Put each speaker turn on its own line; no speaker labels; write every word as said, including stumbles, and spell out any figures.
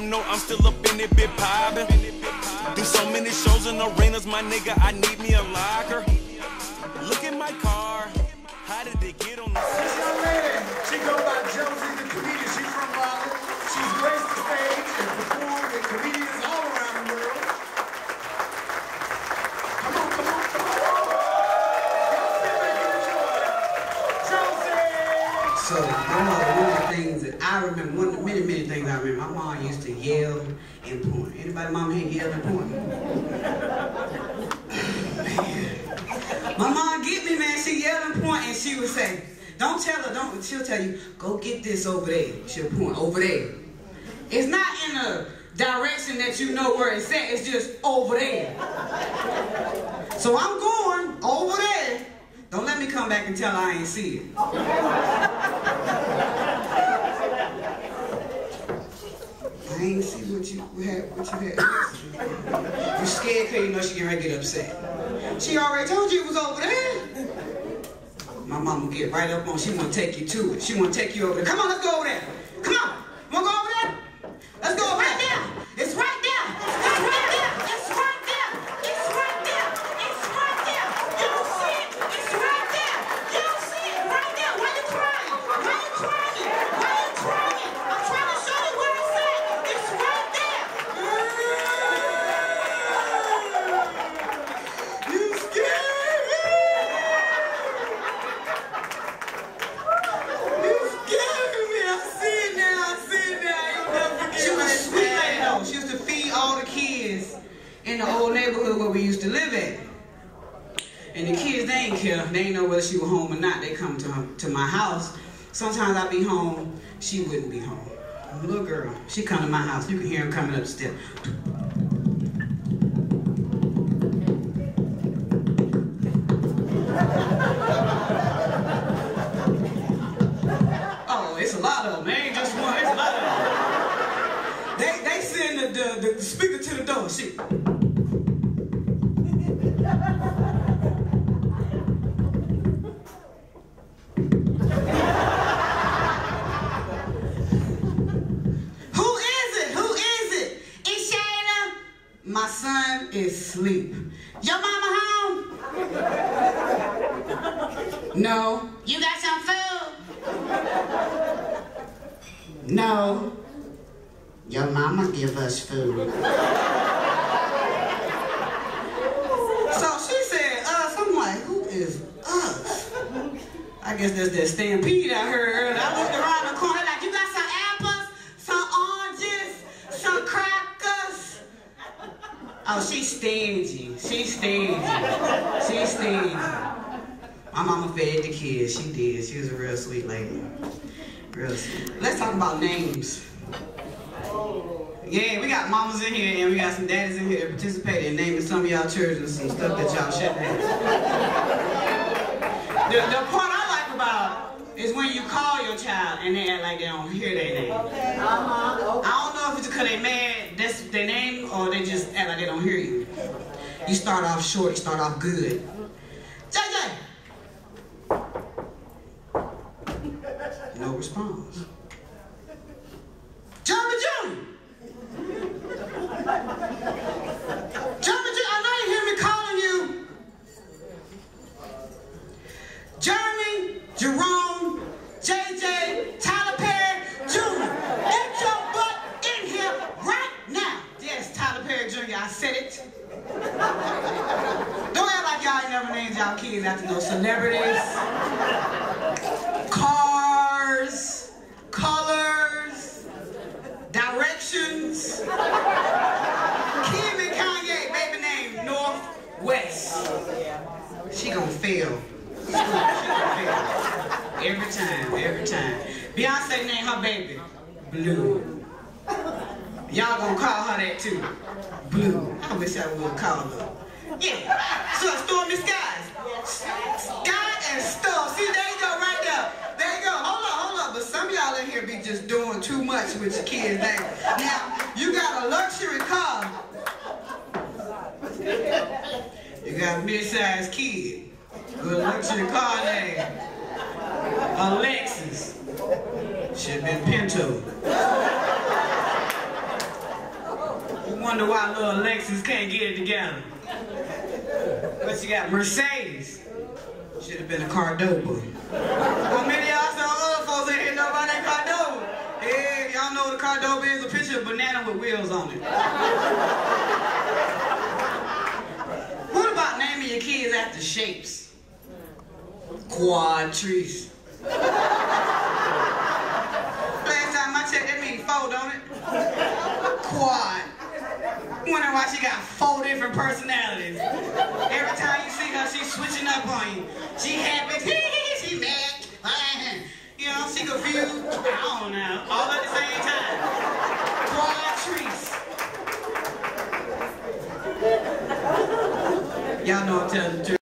know I'm still up in it, bit poppin'. Do so many shows in arenas, my nigga, I need me a locker. Look at my car, how did it get on the
This young lady, she goes by Josie the comedian. She's from Raleigh. She's graced the stage and performed with comedians all around the world. Come on, come on, come on. Y'all sit back and enjoy. Josie!
So, one of the things that I remember, one of the many, many things I remember, my mom used to yell and point. Anybody mom here yell and point? My mom get me, man, she yelled and point and she would say, don't tell her, don't, she'll tell you, go get this over there. She'll point over there. It's not in a direction that you know where it's at, it's just over there. So I'm going over there. Don't let me come back and tell her I ain't see it. I ain't see what you had, what you had. You scared because you know she getting ready to get upset. She already told you it was over there. My mama will get right up on, she want to take you to it. She want to take you over there. Come on, let's go over there. Come on, want to go over there? Let's go over right there. It's right there. It's right there. It's right there. It's right there. It's right there. You don't see it. It's right there. You don't see it. Right there. Why you crying? Why you crying? Why you crying? I'm trying to show you where it's at. It's right there. You scared me. You scared me. I see it now. I see it now. You'll never forget. She was a sweet lady though. She used to feed all the kids in the old neighborhood where we used to live at. And the kids, they ain't care. They ain't know whether she was home or not. They come to her, to my house. Sometimes I'd be home. She wouldn't be home. Little girl, she come to my house. You can hear her coming up the steps. Oh, it's a lot of them. They ain't just one. It's a lot of them. They they send the, the, the speaker to the door. She. My son is asleep. Your mama home? No. You got some food? No. Your mama give us food. So she said, us. I'm like, who is us? I guess there's that stampede I heard earlier. I looked around the corner like, you got some apples, some oranges, some crackers? Oh, she's stingy. She's stingy. She's stingy. My mama fed the kids. She did. She was a real sweet lady. Real sweet. Let's talk about names. Yeah, we got mamas in here and we got some daddies in here that participated in naming some of y'all children some stuff that y'all shouldn't have. The, the part I like about is when you call your child and they act like they don't hear their name. Okay. Uh-huh. I don't know if it's because they mad, that's their name, or they just act like they don't hear you. You start off short, you start off good. J J! No response. Jeremy Junior! Jeremy Junior, I know you hear me calling you. Jeremy, Jerome, J J, Tyler Perry Junior Get your butt in here right now. Yes, Tyler Perry Junior, I said it. Don't act like y'all ain't never named y'all kids after no celebrities, cars, colors, directions. Kim and Kanye, baby name Northwest. She gonna fail. She gonna, she gonna fail. Every time, every time. Beyonce named her baby Blue. Y'all gonna call her that too. Blue. I wish I would call her. Yeah. So Stormy Skies. Sky and Storm. See, there you go, right there. There you go. Hold up, hold up. But some of y'all in here be just doing too much with your kids' name. Now, you got a luxury car. You got a mid-sized kid. With a luxury car name. Alexis. Should have been Pinto. Wonder why little Alexis can't get it together. But you got Mercedes. Should have been a Cordoba. How many of y'all saw other folks that didn't know about that Cordoba? Hey, y'all know what a Cordoba is? A picture of a banana with wheels on it. What about naming your kids after shapes? Quadtrice. Last time I checked, that means four, don't it? Quad. Wondering why she got four different personalities. Every time you see her, she's switching up on you. She happy, she mad, you know, she confused. I don't know. All at the same time. Quadtrice. Y'all know I'm telling the truth.